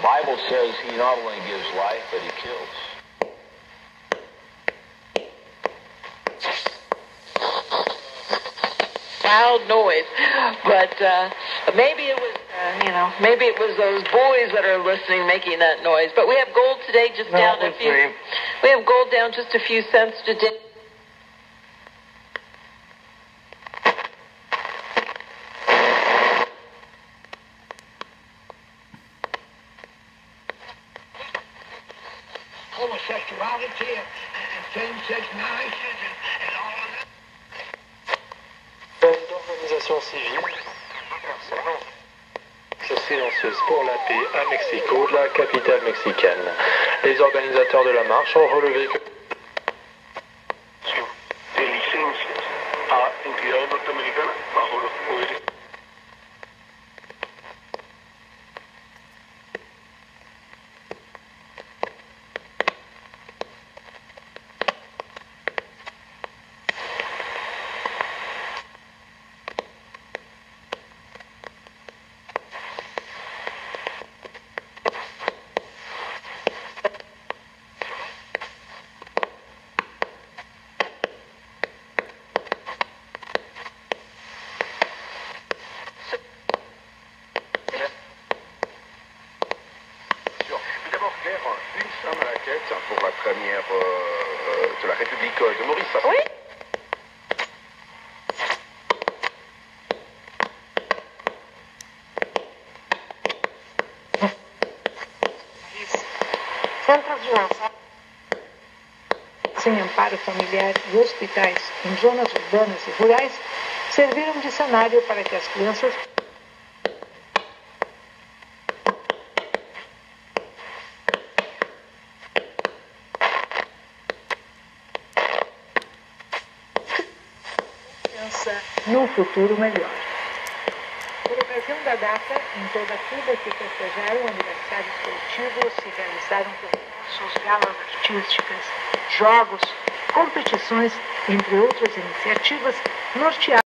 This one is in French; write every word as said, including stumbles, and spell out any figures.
Bible says he not only gives life, but he kills. Loud noise, but uh, maybe it was, uh, you know, maybe it was those boys that are listening making that noise. But we have gold today, just No, down it a was few. me. We have gold down just a few cents today. Homosexuality and same-sex marriage and all of that. D'organisation civile, silencieuse pour la paix à Mexico, la capitale mexicaine. Les organisateurs de la marche ont relevé que De licencias a entidades norteamericanas bajo los poderes. Une femme à la tête pour la première euh, de la République de Maurice. Oui. Centros de lançar sem amparo familiar e hospitais em zonas urbanas e rurais serviram de cenário para que as crianças num futuro melhor. Por ocasião da data, em toda Cuba se festejaram aniversários coletivos, se realizaram concursos, galas artísticas, jogos, competições, entre outras iniciativas, norteadas